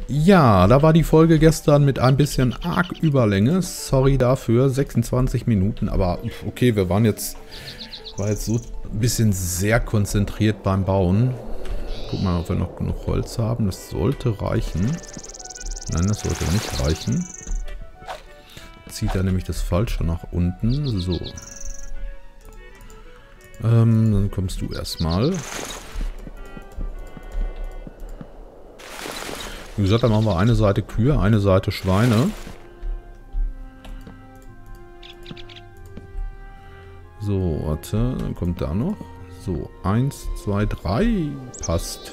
Ja, da war die Folge gestern mit ein bisschen arg Überlänge. Sorry dafür, 26 Minuten, aber okay, war jetzt so ein bisschen sehr konzentriert beim Bauen. Guck mal, ob wir noch genug Holz haben. Das sollte reichen. Nein, das sollte nicht reichen. Zieht er nämlich das Falsche nach unten. So. Dann kommst du erstmal. Wie gesagt, dann machen wir eine Seite Kühe, eine Seite Schweine. So, warte, dann kommt da noch. So, 1, 2, 3. Passt.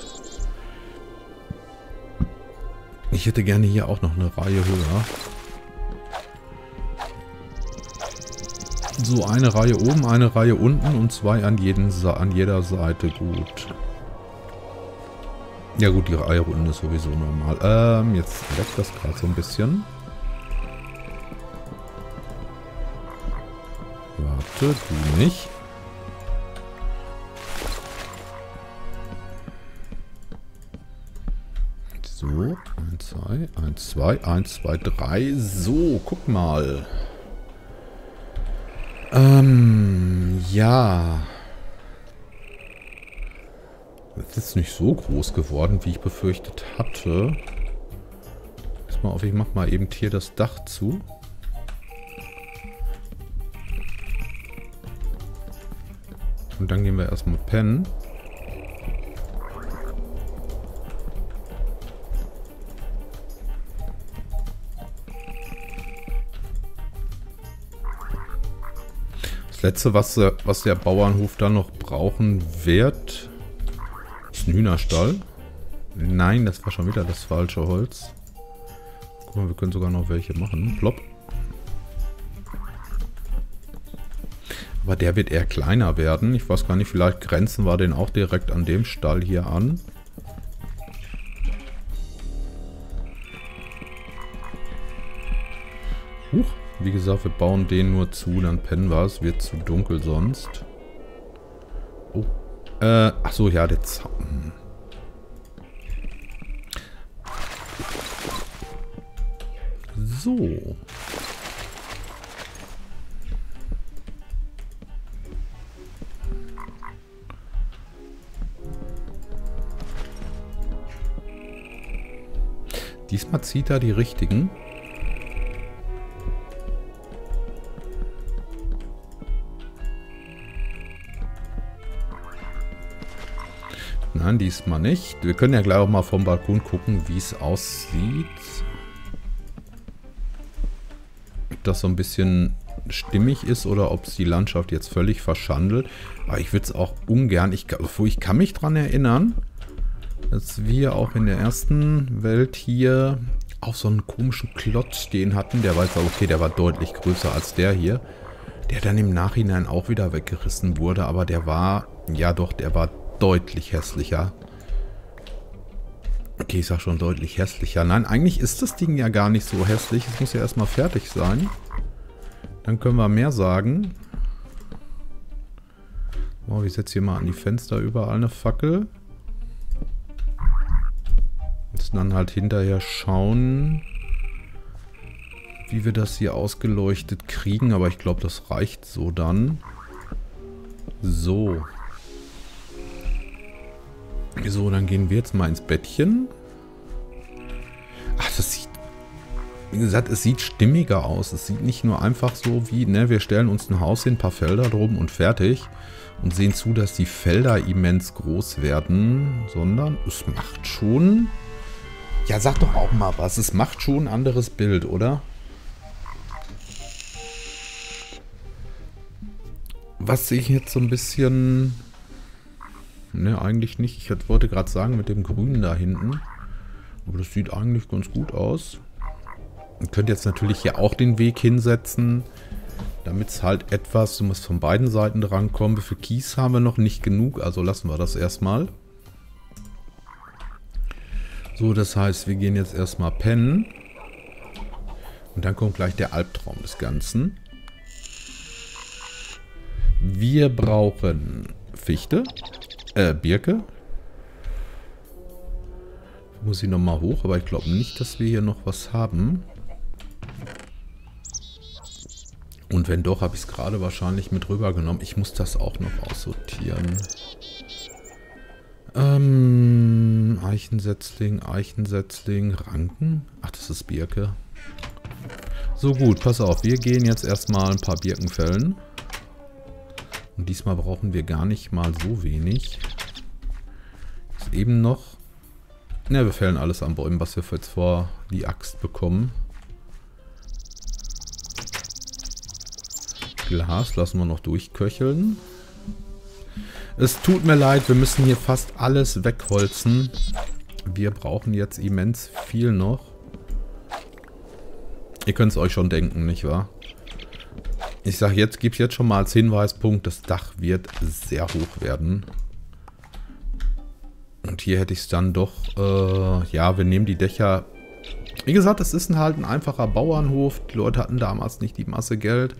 Ich hätte gerne hier auch noch eine Reihe höher. So, eine Reihe oben, eine Reihe unten und 2 an jeder Seite. Gut. Ja gut, die Reihe unten ist sowieso normal. Jetzt leckt das gerade so ein bisschen. Warte, du nicht. So, 1, 2, 1, 2, 1, 2, 3. So, guck mal. Ja. Das ist nicht so groß geworden, wie ich befürchtet hatte. Pass mal auf, ich mach mal eben hier das Dach zu. Und dann gehen wir erstmal pennen. Das letzte, was der Bauernhof dann noch brauchen wird, ist ein Hühnerstall. Nein, das war schon wieder das falsche Holz. Guck mal, wir können sogar noch welche machen. Plopp. Aber der wird eher kleiner werden. Ich weiß gar nicht, vielleicht grenzen wir den auch direkt an dem Stall hier an. Huch. Wie gesagt, wir bauen den nur zu, dann pennen wir. Es wird zu dunkel sonst. Oh. Ach so, ja, der Zaun. So. Diesmal zieht er die richtigen. Nein, diesmal nicht. Wir können ja gleich auch mal vom Balkon gucken, wie es aussieht. Ob das so ein bisschen stimmig ist oder ob es die Landschaft jetzt völlig verschandelt. Aber ich würde es auch ungern... Ich kann mich daran erinnern, dass wir auch in der ersten Welt hier auch so einen komischen Klotz stehen hatten. Der war jetzt okay, der war deutlich größer als der hier. Der dann im Nachhinein auch wieder weggerissen wurde. Aber der war... Ja doch, der war deutlich hässlicher. Okay, ich sag schon deutlich hässlicher. Nein, eigentlich ist das Ding ja gar nicht so hässlich. Es muss ja erstmal fertig sein. Dann können wir mehr sagen. Oh, ich setze hier mal an die Fenster überall eine Fackel. Müssen dann halt hinterher schauen, wie wir das hier ausgeleuchtet kriegen. Aber ich glaube, das reicht so dann. So. So, dann gehen wir jetzt mal ins Bettchen. Ach, das sieht... Wie gesagt, es sieht stimmiger aus. Es sieht nicht nur einfach so wie, ne, wir stellen uns ein Haus hin, ein paar Felder drum und fertig. Und sehen zu, dass die Felder immens groß werden. Sondern es macht schon... Ja, sag doch auch mal was. Es macht schon ein anderes Bild, oder? Was ich jetzt so ein bisschen... Ne, eigentlich nicht. Ich wollte gerade sagen, mit dem Grünen da hinten. Aber das sieht eigentlich ganz gut aus. Ihr könnt jetzt natürlich hier auch den Weg hinsetzen, damit es halt etwas, du musst von beiden Seiten drankommen. Für Kies haben wir noch nicht genug, also lassen wir das erstmal. So, das heißt, wir gehen jetzt erstmal pennen. Und dann kommt gleich der Albtraum des Ganzen. Wir brauchen Fichte. Birke. Muss ich nochmal hoch, aber ich glaube nicht, dass wir hier noch was haben. Und wenn doch, habe ich es gerade wahrscheinlich mit rübergenommen. Ich muss das auch noch aussortieren. Eichensetzling, Eichensetzling, Ranken. Ach, das ist Birke. So gut, pass auf. Wir gehen jetzt erstmal ein paar Birken fällen. Und diesmal brauchen wir gar nicht mal so wenig. Ist eben noch... Ne, wir fällen alles an Bäumen, was wir jetzt vor die Axt bekommen. Glas lassen wir noch durchköcheln. Es tut mir leid, wir müssen hier fast alles wegholzen. Wir brauchen jetzt immens viel noch. Ihr könnt es euch schon denken, nicht wahr? Ich sage jetzt, gebe jetzt schon mal als Hinweispunkt, das Dach wird sehr hoch werden. Und hier hätte ich es dann doch, ja, wir nehmen die Dächer. Wie gesagt, es ist halt ein einfacher Bauernhof. Die Leute hatten damals nicht die Masse Geld.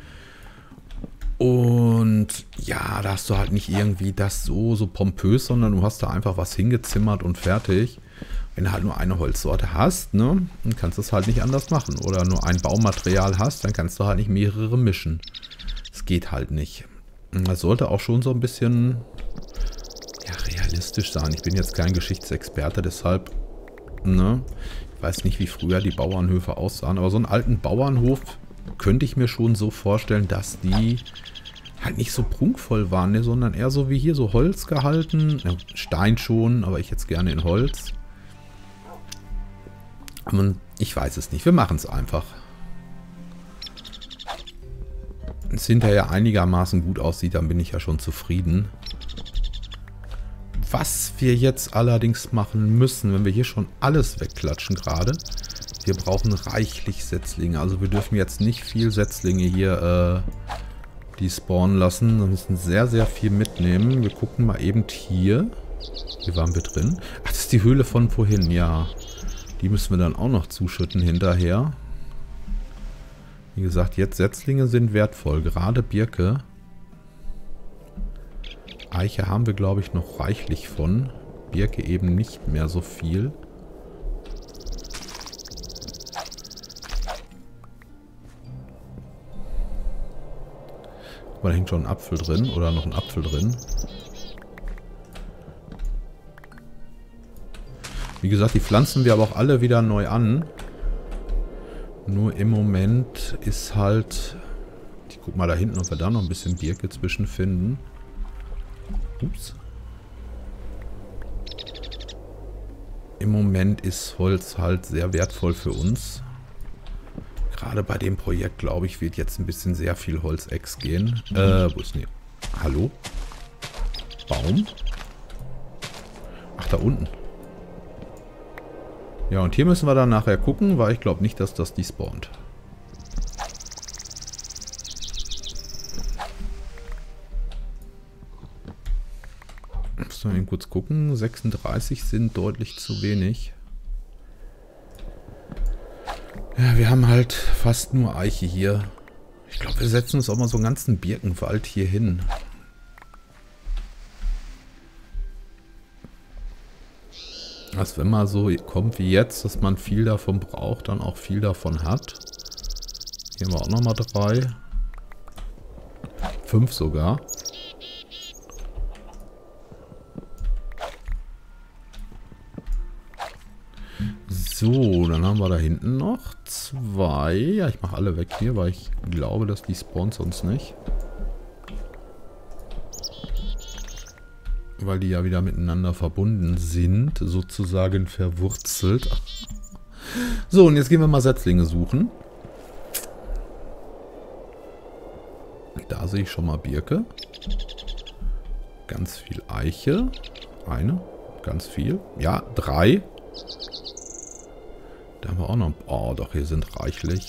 Und ja, da hast du halt nicht irgendwie das so pompös, sondern du hast da einfach was hingezimmert und fertig. Wenn du halt nur eine Holzsorte hast, ne, dann kannst du es halt nicht anders machen. Oder nur ein Baumaterial hast, dann kannst du halt nicht mehrere mischen. Es geht halt nicht. Das sollte auch schon so ein bisschen ja, realistisch sein. Ich bin jetzt kein Geschichtsexperte, deshalb, ne, ich weiß nicht, wie früher die Bauernhöfe aussahen, aber so einen alten Bauernhof könnte ich mir schon so vorstellen, dass die halt nicht so prunkvoll waren, ne, sondern eher so wie hier, so Holz gehalten. Ja, Stein schon, aber ich jetzt gerne in Holz. Und ich weiß es nicht, wir machen es einfach. Wenn es hinterher einigermaßen gut aussieht, dann bin ich ja schon zufrieden. Was wir jetzt allerdings machen müssen, wenn wir hier schon alles wegklatschen gerade, wir brauchen reichlich Setzlinge. Also wir dürfen jetzt nicht viel Setzlinge hier die spawnen lassen. Wir müssen sehr, sehr viel mitnehmen. Wir gucken mal eben hier. Hier waren wir drin. Ach, das ist die Höhle von vorhin, ja. Die müssen wir dann auch noch zuschütten hinterher. Wie gesagt, jetzt Setzlinge sind wertvoll. Gerade Birke. Eiche haben wir, glaube ich, noch reichlich von. Birke eben nicht mehr so viel. Da hängt schon ein Apfel drin oder noch ein Apfel drin. Wie gesagt, die pflanzen wir aber auch alle wieder neu an. Nur im Moment ist halt... Ich guck mal da hinten, ob wir da noch ein bisschen Birke zwischen finden. Ups. Im Moment ist Holz halt sehr wertvoll für uns. Gerade bei dem Projekt, glaube ich, wird jetzt ein bisschen sehr viel Holzex gehen. Wo ist denn hier? Hallo? Baum? Ach, da unten. Ja, und hier müssen wir dann nachher gucken, weil ich glaube nicht, dass das despawnt. Müssen wir eben kurz gucken. 36 sind deutlich zu wenig. Ja, wir haben halt fast nur Eiche hier. Ich glaube, wir setzen uns auch mal so einen ganzen Birkenwald hier hin. Dass wenn mal so kommt wie jetzt, dass man viel davon braucht, dann auch viel davon hat. Hier haben wir auch nochmal 3. 5 sogar. So, dann haben wir da hinten noch 2. Ja, ich mache alle weg hier, weil ich glaube, dass die spawnen sonst nicht. Weil die ja wieder miteinander verbunden sind, sozusagen verwurzelt. So, und jetzt gehen wir mal Setzlinge suchen. Da sehe ich schon mal Birke. Ganz viel Eiche. Eine, ganz viel. Ja, 3. Da haben wir auch noch... Oh, doch, hier sind reichlich.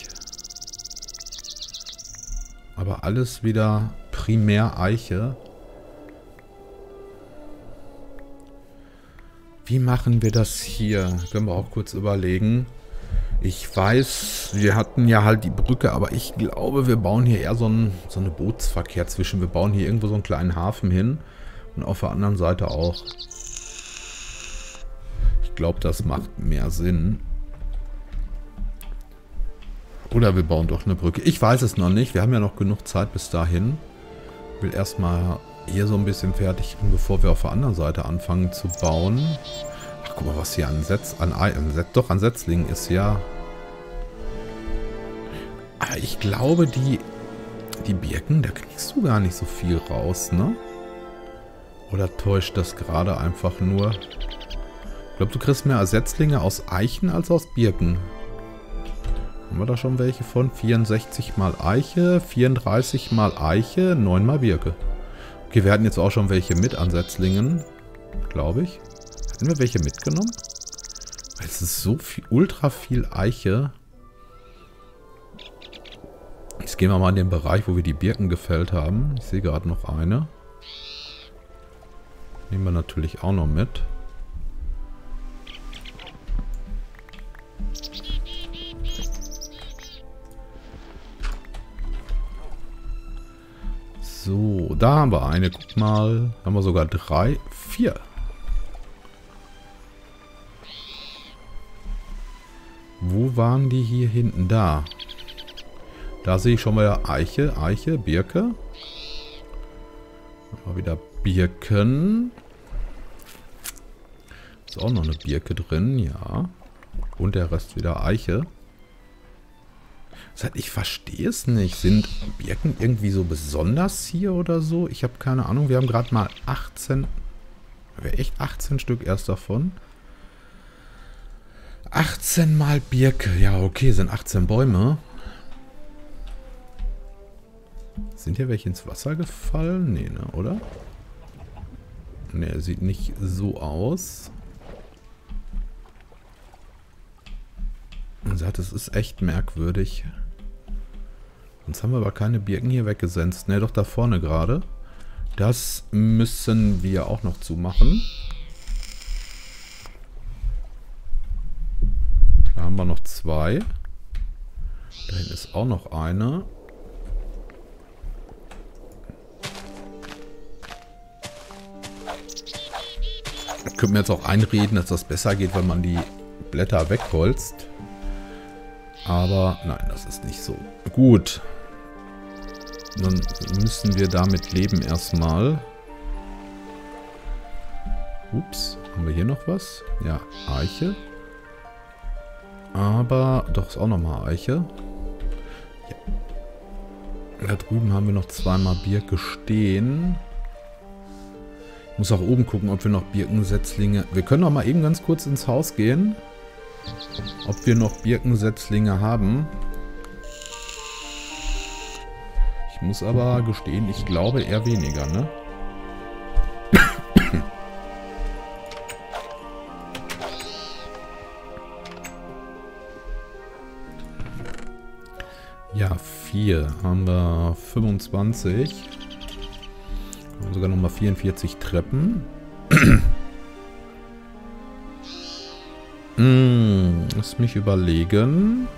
Aber alles wieder primär Eiche. Wie machen wir das hier? Können wir auch kurz überlegen. Ich weiß, wir hatten ja halt die Brücke, aber ich glaube, wir bauen hier eher so einen Bootsverkehr zwischen. Wir bauen hier irgendwo so einen kleinen Hafen hin und auf der anderen Seite auch. Ich glaube, das macht mehr Sinn. Oder wir bauen doch eine Brücke. Ich weiß es noch nicht. Wir haben ja noch genug Zeit bis dahin. Ich will erstmal hier so ein bisschen fertig machen, bevor wir auf der anderen Seite anfangen zu bauen. Ach, guck mal, was hier an Setzlingen ist, ja. Aber ich glaube, die Birken, da kriegst du gar nicht so viel raus, ne? Oder täuscht das gerade einfach nur? Ich glaube, du kriegst mehr Setzlinge aus Eichen als aus Birken. Haben wir da schon welche von? 64 mal Eiche, 34 mal Eiche, 9 mal Birke. Okay, wir hatten jetzt auch schon welche mit an Setzlingen, glaube ich. Hatten wir welche mitgenommen? Es ist so viel, ultra viel Eiche. Jetzt gehen wir mal in den Bereich, wo wir die Birken gefällt haben. Ich sehe gerade noch eine. Nehmen wir natürlich auch noch mit. So, da haben wir eine. Guck mal. Haben wir sogar 3, 4. Wo waren die hier hinten? Da. Da sehe ich schon mal Eiche, Birke. Mal wieder Birken. Ist auch noch eine Birke drin, ja. Und der Rest wieder Eiche. Ich verstehe es nicht. Sind Birken irgendwie so besonders hier oder so? Ich habe keine Ahnung. Wir haben gerade mal 18... Echt 18 Stück erst davon. 18 mal Birke. Ja, okay, sind 18 Bäume. Sind hier welche ins Wasser gefallen? Nee, ne, oder? Ne, sieht nicht so aus. Man sagt, es ist echt merkwürdig. Sonst haben wir aber keine Birken hier weggesenzt. Ne, doch da vorne gerade. Das müssen wir auch noch zumachen. Da haben wir noch 2. Da hinten ist auch noch eine. Könnte mir jetzt auch einreden, dass das besser geht, wenn man die Blätter wegholzt. Aber nein, das ist nicht so. Gut. Dann müssen wir damit leben erstmal. Ups, haben wir hier noch was? Ja, Eiche. Aber doch, ist auch nochmal Eiche. Ja. Da drüben haben wir noch 2 mal Birke stehen. Ich muss auch oben gucken, ob wir noch Birkensetzlinge... Wir können auch mal eben ganz kurz ins Haus gehen. Ob wir noch Birkensetzlinge haben. Ich muss aber gestehen, ich glaube eher weniger, ne? Ja, 4 haben wir 25. Haben sogar nochmal 44 Treppen. Lass mich überlegen.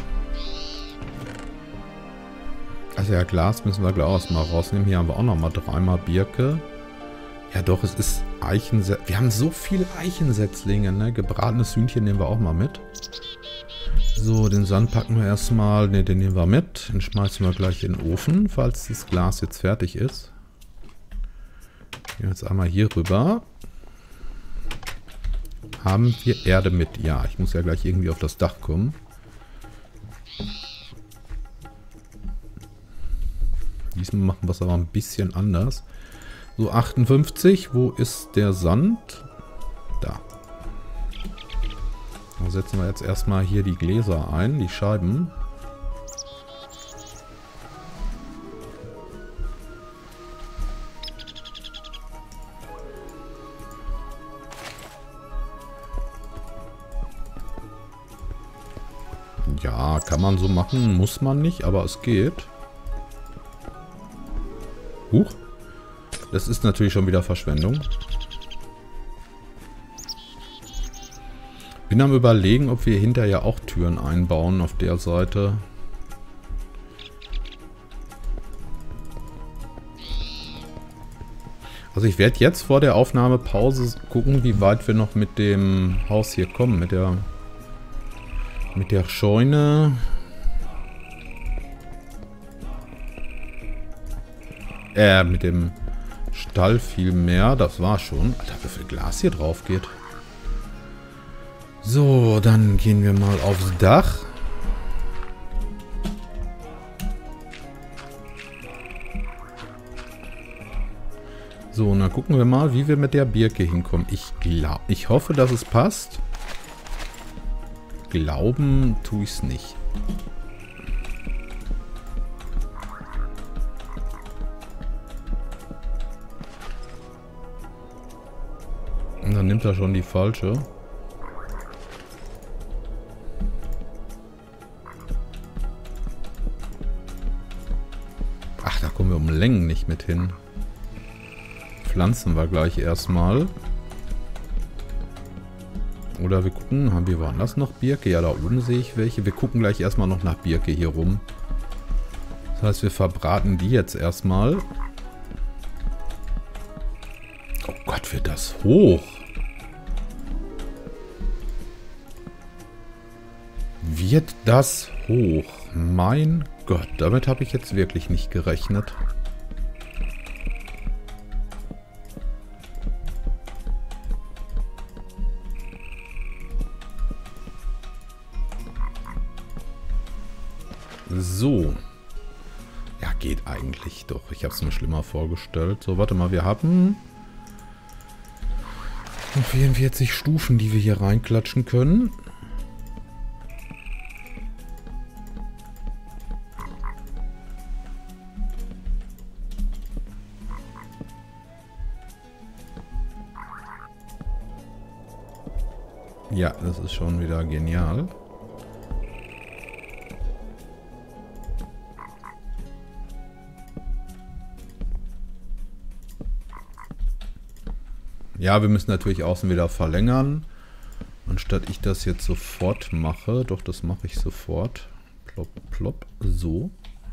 Also ja, Glas müssen wir gleich mal rausnehmen. Hier haben wir auch nochmal 3 mal Birke. Ja doch, es ist Eichensetzlinge. Wir haben so viele Eichensetzlinge, ne? Gebratenes Hühnchen nehmen wir auch mal mit. So, den Sand packen wir erstmal. Ne, den nehmen wir mit. Den schmeißen wir gleich in den Ofen, falls das Glas jetzt fertig ist. Gehen wir jetzt einmal hier rüber. Haben wir Erde mit? Ja, ich muss ja gleich irgendwie auf das Dach kommen. Diesmal machen wir es aber ein bisschen anders. So, 58. Wo ist der Sand? Da. Dann setzen wir jetzt erstmal hier die Gläser ein, die Scheiben. Ja, kann man so machen, muss man nicht, aber es geht. Huch. Das ist natürlich schon wieder Verschwendung. Bin am Überlegen, ob wir hinterher auch Türen einbauen auf der Seite. Also ich werde jetzt vor der Aufnahmepause gucken, wie weit wir noch mit dem Haus hier kommen. Mit der Scheune. Mit dem Stall viel mehr. Das war schon. Alter, wie viel Glas hier drauf geht. So, dann gehen wir mal aufs Dach. So, und dann gucken wir mal, wie wir mit der Birke hinkommen. Ich hoffe, dass es passt. Glauben tue ich es nicht. Und dann nimmt er schon die falsche. Ach, da kommen wir um Längen nicht mit hin. Pflanzen wir gleich erstmal. Oder wir gucken, haben wir woanders noch Birke? Ja, da oben sehe ich welche. Wir gucken gleich erstmal noch nach Birke hier rum. Das heißt, wir verbraten die jetzt erstmal. Oh Gott, wird das hoch. Wird das hoch? Mein Gott, damit habe ich jetzt wirklich nicht gerechnet. So. Ja, geht eigentlich doch. Ich habe es mir schlimmer vorgestellt. So, warte mal, wir haben 44 Stufen, die wir hier reinklatschen können. Ja, das ist schon wieder genial. Ja, wir müssen natürlich außen wieder verlängern. Anstatt ich das jetzt sofort mache. Doch, das mache ich sofort. Plopp, plopp. So.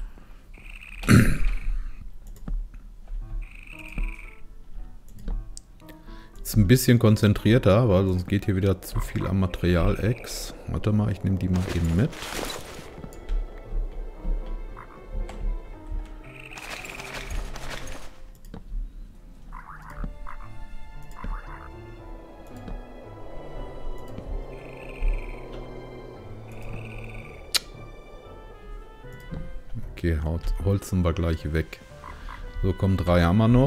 Jetzt ein bisschen konzentrierter, weil sonst geht hier wieder zu viel am Material-Ex. Warte mal, ich nehme die mal eben mit. Okay, holzen wir gleich weg. So, kommen 3 haben wir noch.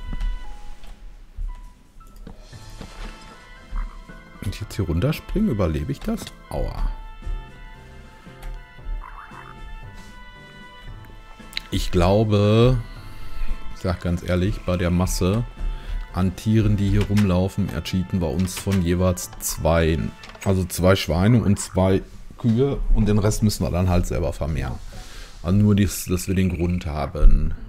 Wenn ich jetzt hier runterspringe, überlebe ich das? Aua. Ich glaube, ich sag ganz ehrlich, bei der Masse an Tieren, die hier rumlaufen, ercheaten wir uns von jeweils 2. Also 2 Schweine und 2 Kühe und den Rest müssen wir dann halt selber vermehren. Also nur, dass wir den Grund haben.